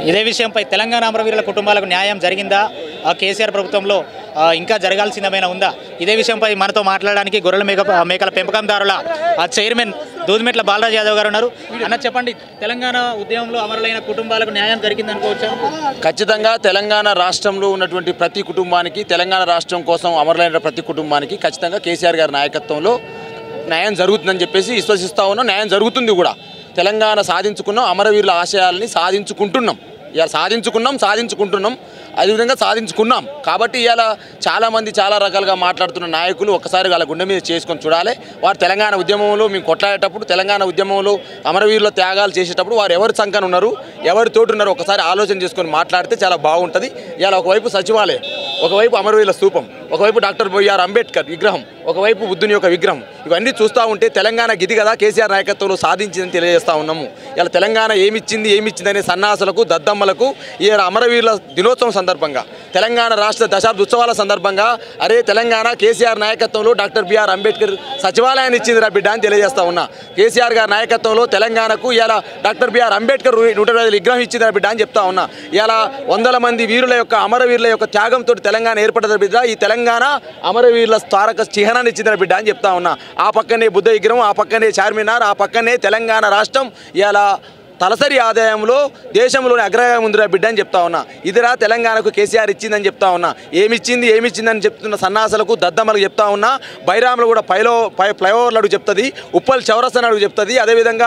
ఇదే విషయంపై తెలంగాణ అమరవీరుల కుటుంబాలకు న్యాయం జరిగిందా? కేసీఆర్ ప్రభుత్వంలో ఇంకా జరగాల్సిందేమైనా ఉందా? ఇదే విషయంపై మనతో మాట్లాడడానికి గొర్రెల మేకల పెంపకందారుల చైర్మన్ దూదిమెట్ల బాలరాజ్ యాదవ్ గారు ఉన్నారు. అన్న చెప్పండి, తెలంగాణ ఉద్యమంలో అమరులైన కుటుంబాలకు న్యాయం జరిగిందనుకోవచ్చా? ఖచ్చితంగా తెలంగాణ రాష్ట్రంలో ఉన్నటువంటి ప్రతి కుటుంబానికి, తెలంగాణ రాష్ట్రం కోసం అమరులైన ప్రతి కుటుంబానికి ఖచ్చితంగా కేసీఆర్ గారి నాయకత్వంలో న్యాయం జరుగుతుందని చెప్పేసి విశ్వసిస్తూ ఉన్నాం. న్యాయం జరుగుతుంది కూడా. తెలంగాణ సాధించుకున్నాం, అమరవీరుల ఆశయాలని సాధించుకుంటున్నాం. ఇలా సాధించుకుంటున్నాం, అదేవిధంగా సాధించుకున్నాం. కాబట్టి ఇలా చాలామంది చాలా రకాలుగా మాట్లాడుతున్న నాయకులు ఒక్కసారి వాళ్ళ గుండె మీద చేసుకొని చూడాలి. వారు తెలంగాణ ఉద్యమంలో మేము కొట్లాడేటప్పుడు, తెలంగాణ ఉద్యమంలో అమరవీరుల త్యాగాలు చేసేటప్పుడు వారు ఎవరి సంఖ్యన ఉన్నారు, ఎవరితోటి ఉన్నారు ఒకసారి ఆలోచన చేసుకొని మాట్లాడితే చాలా బాగుంటుంది. ఇలా ఒకవైపు సచివాలయం, ఒకవైపు అమరవీరుల స్తూపం, ఒకవైపు డాక్టర్ బిఆర్ అంబేద్కర్ విగ్రహం, ఒకవైపు బుద్ధుని యొక్క విగ్రహం, ఇవన్నీ చూస్తూ ఉంటే తెలంగాణ గిది కదా కేసీఆర్ నాయకత్వంలో సాధించిందని తెలియజేస్తూ ఉన్నాము. ఇలా తెలంగాణ ఏమిచ్చిందనే సన్నాసులకు, దద్దమ్మలకు ఈ అమరవీరుల దినోత్సవం సందర్భంగా, తెలంగాణ రాష్ట్ర దశాబ్ద ఉత్సవాల సందర్భంగా అరే తెలంగాణ కేసీఆర్ నాయకత్వంలో డాక్టర్ బిఆర్ అంబేద్కర్ సచివాలయాన్ని ఇచ్చింది రా బిడ్డ అని తెలియజేస్తా ఉన్నా. కేసీఆర్ గారి నాయకత్వంలో తెలంగాణకు ఇలా డాక్టర్ బిఆర్ అంబేద్కర్ 125 విగ్రహం ఇచ్చింది రా బిడ్డ అని చెప్తా ఉన్నా. ఇలా వందల మంది వీరుల యొక్క, అమరవీరుల యొక్క త్యాగంతో తెలంగాణ ఏర్పడ్డ బిడ్డ. ఈ తెలంగాణ అమరవీరుల తారక చిహ్నాన్ని ఇచ్చింది రా బిడ్డ అని చెప్తా ఉన్నా. ఆ పక్కనే బుద్ధ విగ్రహం, ఆ పక్కనే చార్మినార్, ఆ పక్కనే తెలంగాణ రాష్ట్రం ఇలా తలసరి ఆదాయంలో దేశంలోని అగ్రగామి ఉందిరా బిడ్డ అని చెప్తా ఉన్నా. ఇదిరా తెలంగాణకు కేసీఆర్ ఇచ్చిందని చెప్తా ఉన్నా. ఏమిచ్చిందని చెప్తున్న సన్నాసులకు, దద్దమ్మలకు చెప్తా ఉన్నా. బైరాములు కూడా ఫ్లైఓవర్లు అడుగు చెప్తుంది, ఉప్పల్ చౌరస్తా అడుగు చెప్తుంది. అదేవిధంగా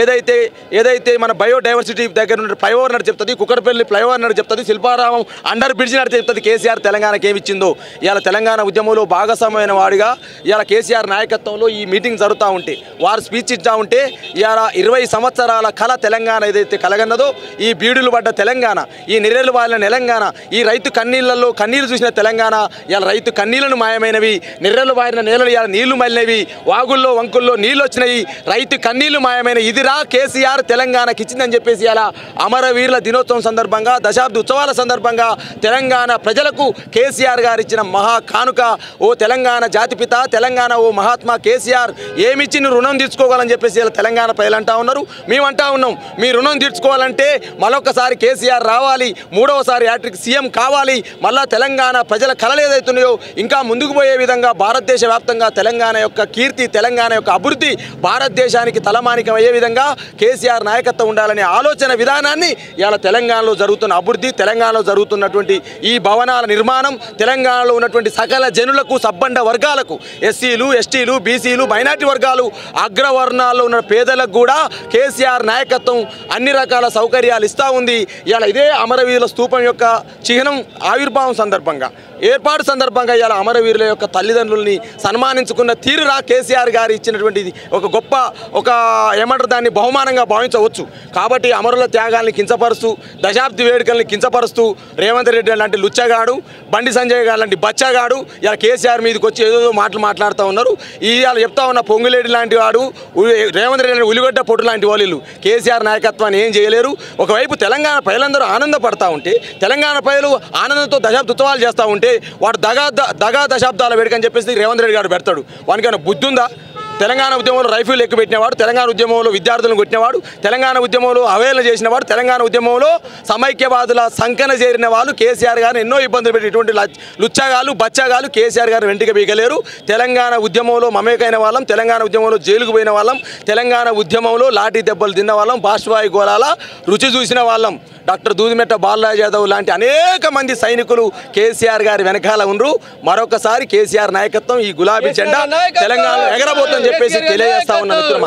ఏదైతే మన బయోడైవర్సిటీ దగ్గర ఉన్న ఫ్లైఓవర్ నడు చెప్తుంది, కుక్కడపల్లి ఫ్లైఓవర్ నడు చెప్తుంది, శిల్పారామం అండర్ బ్రిడ్జ్ నడు చెప్తుంది కేసీఆర్ తెలంగాణకి ఏమిచ్చిందో. ఇవాళ తెలంగాణ ఉద్యమంలో భాగస్వామ్యమైన వాడిగా ఇవాళ కేసీఆర్ నాయకత్వంలో ఈ మీటింగ్ జరుగుతూ ఉంటే, వారు స్పీచ్ ఇస్తూ ఉంటే ఇవాళ 20 సంవత్సరాల కళ తెలంగాణ ఏదైతే కలగన్నదో, ఈ బీడులు పడ్డ తెలంగాణ, ఈ నెర్రెలు వాలిన తెలంగాణ, ఈ రైతు కన్నీళ్లలో కన్నీళ్లు చూసిన తెలంగాణ, ఇలా రైతు కన్నీళ్లను మాయమైనవి, నెర్రెలు వారిన నేలలు ఇలా నీళ్లు మళ్ళినవి, వాగుల్లో వంకుల్లో నీళ్ళు వచ్చినాయి, రైతు కన్నీళ్లు మాయమైన ఇదిరా కేసీఆర్ తెలంగాణకి ఇచ్చిందని చెప్పేసి ఇలా అమరవీరుల దినోత్సవం సందర్భంగా, దశాబ్ద ఉత్సవాల సందర్భంగా తెలంగాణ ప్రజలకు కేసీఆర్ గారు ఇచ్చిన మహా కానుక. ఓ తెలంగాణ జాతిపిత, తెలంగాణ ఓ మహాత్మా కేసీఆర్ ఏమిచ్చి నువ్వు రుణం తీర్చుకోవాలని చెప్పేసి ఇలా తెలంగాణ ప్రజలు అంటా ఉన్నారు. మేము అంటా ఉన్నాం, మీ రుణం తీర్చుకోవాలంటే మరొకసారి కేసీఆర్ రావాలి, 3వసారి హ్యాట్రిక్ సీఎం కావాలి. మళ్ళా తెలంగాణ ప్రజల కళలు ఏదైతున్నాయో ఇంకా ముందుకు పోయే విధంగా భారతదేశ వ్యాప్తంగా తెలంగాణ యొక్క కీర్తి, తెలంగాణ యొక్క అభివృద్ధి భారతదేశానికి తలమానికం అయ్యే విధంగా కేసీఆర్ నాయకత్వం ఉండాలనే ఆలోచన విధానాన్ని ఇవాళ తెలంగాణలో జరుగుతున్న అభివృద్ధి, తెలంగాణలో జరుగుతున్నటువంటి ఈ భవనాల నిర్మాణం, తెలంగాణలో ఉన్నటువంటి సకల జనులకు, సబ్బండ వర్గాలకు, ఎస్సీలు, ఎస్టీలు, బీసీలు, మైనార్టీ వర్గాలు, అగ్రవర్ణాల్లో ఉన్న పేదలకు కూడా కేసీఆర్ నాయకత్వం అన్ని రకాల సౌకర్యాలు ఇస్తూ ఉంది. ఇలా ఇదే అమరవీరుల స్తూపం యొక్క చిహ్నం ఆవిర్భావం సందర్భంగా, ఏర్పాటు సందర్భంగా ఇలా అమరవీరుల యొక్క తల్లిదండ్రుల్ని సన్మానించుకున్న తీరురా కేసీఆర్ గారు ఇచ్చినటువంటిది ఒక గొప్ప ఏమంటారు దాన్ని బహుమానంగా భావించవచ్చు. కాబట్టి అమరుల త్యాగాల్ని కించపరుస్తూ, దశాబ్ది వేడుకల్ని కించపరుస్తూ రేవంత్ రెడ్డి లాంటి లుచ్చగాడు, బండి సంజయ్ గారు లాంటి బచ్చగాడు ఇలా కేసీఆర్ మీదకి వచ్చి ఏదో మాట్లాడుతూ ఉన్నారు. ఇవాళ చెప్తా ఉన్న పొంగులేడి లాంటి వాడు, రేవంత్ రెడ్డి ఉలిగడ్డ పొట్టు లాంటి వాళ్ళు కేసీఆర్ నాయకత్వాన్ని ఏం చేయలేరు. ఒకవైపు తెలంగాణ ప్రజలందరూ ఆనందపడతా ఉంటే, తెలంగాణ ప్రజలు ఆనందంతో దశాబ్ద ఉత్సవాలు చేస్తూ ఉంటే వాడు దగా దశాబ్దాల వేడుకని చెప్పేసి రేవంత్ రెడ్డి గారు పెడతాడు. వానికైనా బుద్ధి ఉందా? తెలంగాణ ఉద్యమంలో రైఫిల్ ఎక్కువ పెట్టినవాడు, తెలంగాణ ఉద్యమంలో విద్యార్థులను కొట్టినవాడు, తెలంగాణ ఉద్యమంలో అవేళన చేసినవాడు, తెలంగాణ ఉద్యమంలో సమైక్యవాదుల సంఖ్యన చేరిన వాళ్ళు కేసీఆర్ గారిని ఎన్నో ఇబ్బందులు పెట్టి ఇటువంటి లుచ్చగాలు, బచ్చగాలు కేసీఆర్ గారు వెంటికి బీగలేరు. తెలంగాణ ఉద్యమంలో మమేకైన వాళ్ళం, తెలంగాణ ఉద్యమంలో జైలుకు పోయిన వాళ్ళం, తెలంగాణ ఉద్యమంలో లాఠీ దెబ్బలు తిన్న వాళ్ళం, బాష్పాయి గోళాల రుచి చూసిన వాళ్ళం. డాక్టర్ దూదిమెట్ల బాలరాజ్ యాదవ్ లాంటి అనేక మంది సైనికులు కేసీఆర్ గారి వెనకాల ఉండ్రు. మరొకసారి కేసీఆర్ నాయకత్వం ఈ గులాబీ జెండా తెలంగాణలో ఎగరబోతుందని చెప్పేసి తెలియజేస్తా ఉన్న మిత్రమా.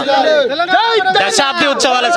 దశాబ్ది ఉత్సవాల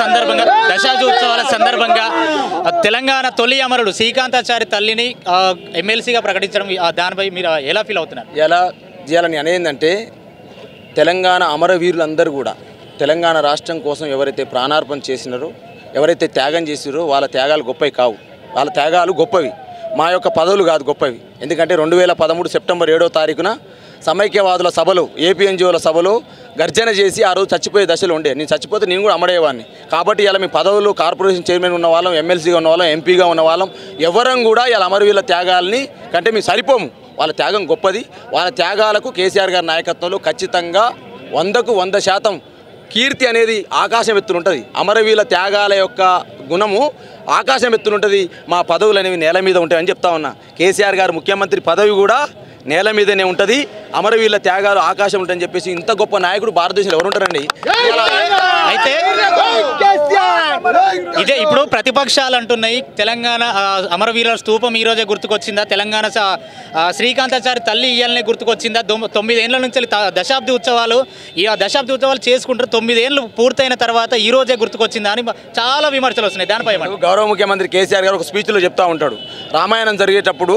సందర్భంగా తెలంగాణ తొలి అమరుడు శ్రీకాంతాచారి తల్లిని ఎమ్మెల్సీగా ప్రకటించడం, దానిపై మీరు ఎలా ఫీల్ అవుతున్నారు? ఎలా చేయాలని అనేందంటే, తెలంగాణ అమరవీరులందరూ కూడా తెలంగాణ రాష్ట్రం కోసం ఎవరైతే ప్రాణార్పణ చేసినారో, ఎవరైతే త్యాగం చేసిరో వాళ్ళ త్యాగాలు గొప్పవి కావు, వాళ్ళ త్యాగాలు గొప్పవి. మా యొక్క పదవులు కాదు గొప్పవి. ఎందుకంటే 2013 సెప్టెంబర్ 7వ తారీఖున సమైక్యవాదుల సభలో, ఏపీఎన్జిఓల సభలో గర్జన చేసి ఆ రోజు చచ్చిపోయే దశలో ఉండే. నేను చచ్చిపోతే నేను కూడా అమడేవాడిని. కాబట్టి ఇలా మీ పదవులు కార్పొరేషన్ చైర్మన్ ఉన్న వాళ్ళం, ఎమ్మెల్సీగా ఉన్న వాళ్ళం, ఎంపీగా ఉన్న వాళ్ళం ఎవరం కూడా ఇలా అమరవీరుల త్యాగాల్ని కంటే మేము సరిపోము. వాళ్ళ త్యాగం గొప్పది. వాళ్ళ త్యాగాలకు కేసీఆర్ గారి నాయకత్వంలో ఖచ్చితంగా 100% కీర్తి అనేది ఆకాశం ఎత్తునుంటుంది. అమరవీరుల త్యాగాల యొక్క గుణము ఆకాశం ఎత్తునుంటుంది. మా పదవులు అనేవి నేల మీద ఉంటాయని చెప్తా ఉన్నా. కేసీఆర్ గారు ముఖ్యమంత్రి పదవి కూడా నేల మీదనే ఉంటుంది. అమరవీరుల త్యాగాలు ఆకాశం ఉంటాయని చెప్పేసి ఇంత గొప్ప నాయకుడు భారతదేశంలో ఎవరు ఉంటారండి? అయితే ఇదే ఇప్పుడు ప్రతిపక్షాలు అంటున్నాయి తెలంగాణ అమరవీరుల స్తూపం ఈ రోజే గుర్తుకొచ్చిందా, తెలంగాణ శ్రీకాంతాచారి తల్లి ఇయ్యాలనే గుర్తుకొచ్చిందా, 9 ఏళ్ల నుంచి దశాబ్ది ఉత్సవాలు దశాబ్ది ఉత్సవాలు చేసుకుంటారు, 9 ఏళ్ళు పూర్తయిన తర్వాత ఈ రోజే గుర్తుకొచ్చిందా అని చాలా విమర్శలు వస్తున్నాయి. దానిపై గౌరవ ముఖ్యమంత్రి కేసీఆర్ గారు ఒక స్పీచ్లో చెప్తా ఉంటాడు, రామాయణం జరిగేటప్పుడు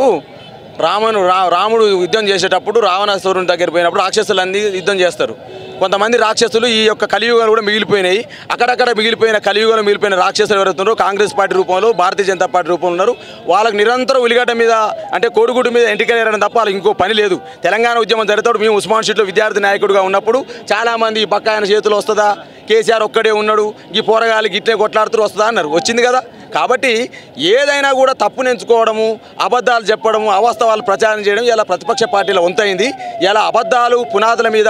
రాముడు యుద్ధం చేసేటప్పుడు రావణాసురుని దగ్గర పోయినప్పుడు రాక్షసులన్నీ యుద్ధం చేస్తారు. కొంతమంది రాక్షసులు ఈ యొక్క కలియుగాలు కూడా మిగిలిపోయినాయి. అక్కడక్కడ మిగిలిపోయిన కలియుగంలో మిగిలిపోయిన రాక్షసులు ఎవరైతున్నారో కాంగ్రెస్ పార్టీ రూపంలో, భారతీయ జనతా పార్టీ రూపంలో ఉన్నారు. వాళ్ళకి నిరంతరం ఉల్లిగడ్డ మీద అంటే కోడిగుడ్డు మీద ఎంటికలేరడం తప్ప వాళ్ళకి ఇంకో పని లేదు. తెలంగాణ ఉద్యమం జరుగుతాడు. మేము ఉస్మాన్ షీట్లో విద్యార్థి నాయకుడిగా ఉన్నప్పుడు చాలామంది ఈ పక్క ఆయన చేతులు వస్తుందా, కేసీఆర్ ఒక్కడే ఉన్నాడు, ఈ పోరగాలి గిట్లే కొట్లాడుతూ వస్తుందా అన్నారు. వచ్చింది కదా. కాబట్టి ఏదైనా కూడా తప్పును ఎంచుకోవడము, అబద్ధాలు చెప్పడము, అవాస్తవాలు ప్రచారం చేయడం ఇలా ప్రతిపక్ష పార్టీలో వంతైంది. ఇలా అబద్ధాలు పునాదుల మీద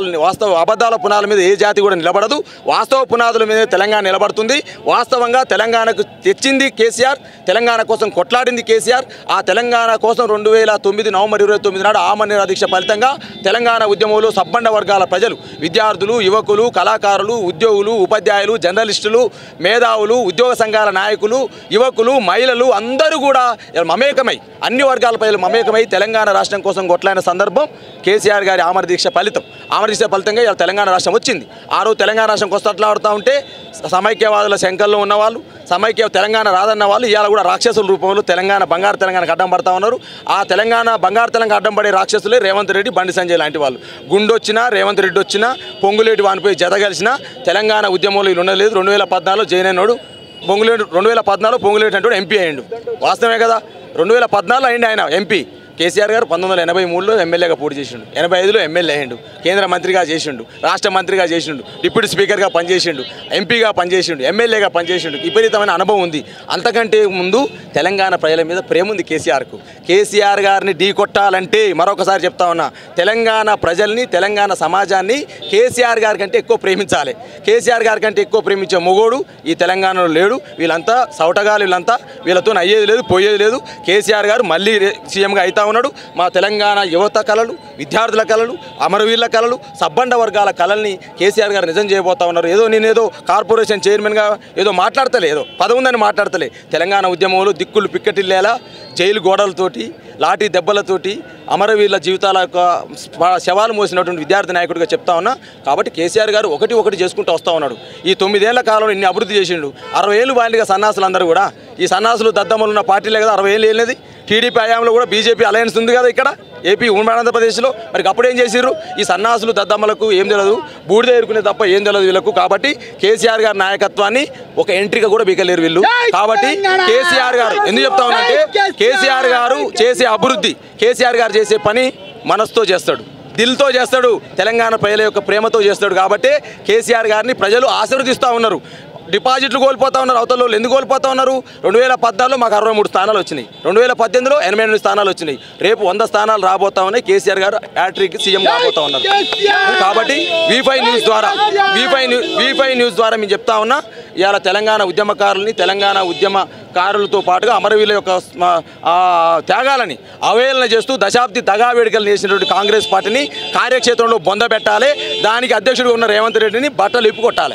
అబద్ధాల పునాదుల మీద ఏ జాతి కూడా నిలబడదు. వాస్తవ పునాదుల మీద తెలంగాణ నిలబడుతుంది. వాస్తవంగా తెలంగాణకు తెచ్చింది కేసీఆర్, తెలంగాణ కోసం కొట్లాడింది కేసీఆర్. ఆ తెలంగాణ కోసం 2009 నవంబర్ 29 నాడు ఆమరణ దీక్ష ఫలితంగా తెలంగాణ ఉద్యమంలో సబ్బండ వర్గాల ప్రజలు, విద్యార్థులు, యువకులు, కళాకారులు, ఉద్యోగులు, ఉపాధ్యాయులు, జర్నలిస్టులు, మేధావులు, ఉద్యోగ సంఘాల నాయకులు, యువకులు, మహిళలు అందరూ కూడా మమేకమై, అన్ని వర్గాల ప్రజలు మమేకమై తెలంగాణ రాష్ట్రం కోసం కొట్లాడిన సందర్భం కేసీఆర్ గారి ఆమర దీక్ష ఫలితం. ఆమర దీక్ష ఫలితంగా ఇలా తెలంగాణ రాష్ట్రం వచ్చింది. ఆ రోజు తెలంగాణ రాష్ట్రం కొట్లాడుతూ ఉంటే సమైక్యవాదుల శంకల్లో ఉన్నవాళ్ళు, సమైక్య తెలంగాణ రాదన్న వాళ్ళు ఇవాళ కూడా రాక్షసుల రూపంలో బంగారు తెలంగాణకు అడ్డం పడతా ఉన్నారు. ఆ బంగారు తెలంగాణ అడ్డం పడే రాక్షసులే రేవంత్ రెడ్డి, బండి సంజయ్ లాంటి వాళ్ళు. గుండొచ్చినా, రేవంత్ రెడ్డి వచ్చినా, పొంగులేటి వానిపోయి జతగలిసినా తెలంగాణ ఉద్యమంలో వీళ్ళు ఉండలేదు. 2014 జైన్ అయినోడు పొంగులేటి, 2014 పొంగులేటి అంటూ ఎంపీ అయ్యిండు. వాస్తవమే కదా. 2014 అయ్యిండు ఆయన ఎంపీ. కేసీఆర్ గారు 1983లో ఎమ్మెల్యేగా పోటీ చేసిండు, 85లో ఎమ్మెల్యే అయ్యిండు, కేంద్ర మంత్రిగా చేసిండు, రాష్ట్ర మంత్రిగా చేసిండు, డిప్యూటీ స్పీకర్గా పనిచేసిండు, ఎంపీగా పనిచేసిండు, ఎమ్మెల్యేగా పనిచేసిండు. విపరీతమైన అనుభవం ఉంది. అంతకంటే ముందు తెలంగాణ ప్రజల మీద ప్రేమ ఉంది కేసీఆర్కు. కేసీఆర్ గారిని ఢీ కొట్టాలంటే మరొకసారి చెప్తా ఉన్నా, తెలంగాణ ప్రజల్ని, తెలంగాణ సమాజాన్ని కేసీఆర్ గారి కంటే ఎక్కువ ప్రేమించాలి. కేసీఆర్ గారి కంటే ఎక్కువ ప్రేమించే మొగోడు ఈ తెలంగాణలో లేడు. వీళ్ళంతా సౌటగాలు, వీళ్ళతో అయ్యేది లేదు, పోయేది లేదు. కేసీఆర్ గారు మళ్ళీ సీఎంగా అవుతా ఉన్నాడు. మా తెలంగాణ యువత కళలు, విద్యార్థుల కళలు, అమరవీరుల కళలు, సబ్బండ వర్గాల కళల్ని కేసీఆర్ గారు నిజం చేయబోతా ఉన్నారు. నేనేదో కార్పొరేషన్ చైర్మన్గా ఏదో మాట్లాడతలే, ఏదో పదవి ఉందని మాట్లాడతలే. తెలంగాణ ఉద్యమంలో దిక్కులు పిక్కటిల్లేలా జైలు గోడలతోటి, లాఠీ దెబ్బలతోటి అమరవీరుల జీవితాల శవాలు మోసినటువంటి విద్యార్థి నాయకుడిగా చెప్తా ఉన్నా. కాబట్టి కేసీఆర్ గారు ఒకటి చేసుకుంటూ వస్తూ ఉన్నాడు. ఈ 9 ఏళ్ల కాలంలో ఇన్ని అభివృద్ధి చేసిండు. 60 ఏళ్ళు బాలిగా సన్నాసులు అందరూ కూడా, ఈ సన్నాసులు దద్దమ్మలు ఉన్న పార్టీలే కదా 60 ఏళ్ళు వెళ్ళినది. టీడీపీ హయాంలో కూడా బీజేపీ అలయన్స్ ఉంది కదా ఇక్కడ ఏపీ ఆంధ్రప్రదేశ్లో. మరి అప్పుడు ఏం చేసిర్రు? ఈ సన్నాసులు దద్దమ్మలకు ఏం తెలియదు, బూడిద ఎరుకునే తప్ప ఏం తెలియదు వీళ్ళకు. కాబట్టి కేసీఆర్ గారి నాయకత్వాన్ని ఒక ఎంట్రీగా కూడా బీకలేరు వీళ్ళు. కాబట్టి కేసీఆర్ గారు ఎందుకు చెప్తా ఉన్నానంటే, కేసీఆర్ గారు చేసే అభివృద్ధి, కేసీఆర్ గారు చేసే పని మనసుతో చేస్తాడు, దిల్తో చేస్తాడు, తెలంగాణ ప్రజల యొక్క ప్రేమతో చేస్తాడు. కాబట్టి కేసీఆర్ గారిని ప్రజలు ఆశీర్వదిస్తూ ఉన్నారు. డిపాజిట్లు కోల్పోతా ఉన్నారు. అవతల వాళ్ళు ఎందుకు కోల్పోతా ఉన్నారు? 2014లో మాకు 63 స్థానాలు వచ్చినాయి, 2018లో 88 స్థానాలు వచ్చినాయి. రేపు 100 స్థానాలు రాబోతా ఉన్నాయి. కేసీఆర్ గారు హ్యాట్రిక్ సీఎం రాబోతా ఉన్నారు. కాబట్టి V5 న్యూస్ ద్వారా మేము చెప్తా ఉన్నా, ఇవాళ తెలంగాణ ఉద్యమకారులని, తెలంగాణ ఉద్యమకారులతో పాటుగా అమరవీరుల యొక్క త్యాగాలని అవహేళన చేస్తూ దశాబ్ది దగా వేడుకలు చేసినటువంటి కాంగ్రెస్ పార్టీని కార్యక్షేత్రంలో బొందబెట్టాలి. దానికి అధ్యక్షుడిగా ఉన్న రేవంత్ రెడ్డిని బట్టలు ఇప్పుకొట్టాలి.